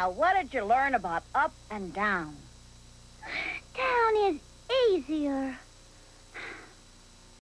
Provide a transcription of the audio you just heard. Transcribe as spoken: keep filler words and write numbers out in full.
Now, what did you learn about up and down? Down is easier.